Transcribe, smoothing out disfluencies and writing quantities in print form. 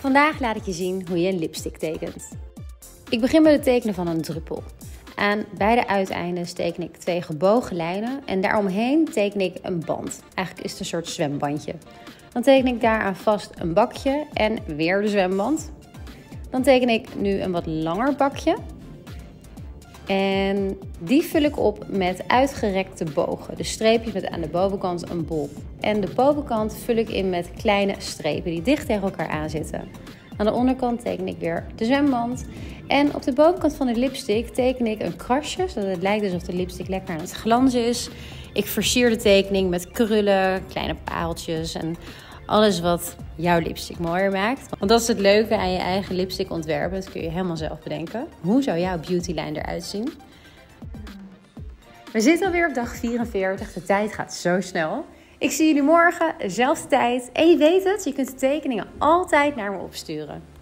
Vandaag laat ik je zien hoe je een lipstick tekent. Ik begin met het tekenen van een druppel. Aan beide uiteindes teken ik 2 gebogen lijnen en daaromheen teken ik een band. Eigenlijk is het een soort zwembandje. Dan teken ik daaraan vast een bakje en weer de zwemband. Dan teken ik nu een wat langer bakje. En die vul ik op met uitgerekte bogen. De streepjes met aan de bovenkant een bol. En de bovenkant vul ik in met kleine strepen die dicht tegen elkaar aan zitten. Aan de onderkant teken ik weer de zwemband. En op de bovenkant van de lipstick teken ik een krasje, zodat het lijkt alsof de lipstick lekker aan het glanzen is. Ik versier de tekening met krullen, kleine pareltjes en alles wat jouw lipstick mooier maakt. Want dat is het leuke aan je eigen lipstick ontwerpen. Dat kun je helemaal zelf bedenken. Hoe zou jouw beautylijn eruit zien? We zitten alweer op dag 44. De tijd gaat zo snel. Ik zie jullie morgen, zelfde tijd. En je weet het, je kunt de tekeningen altijd naar me opsturen.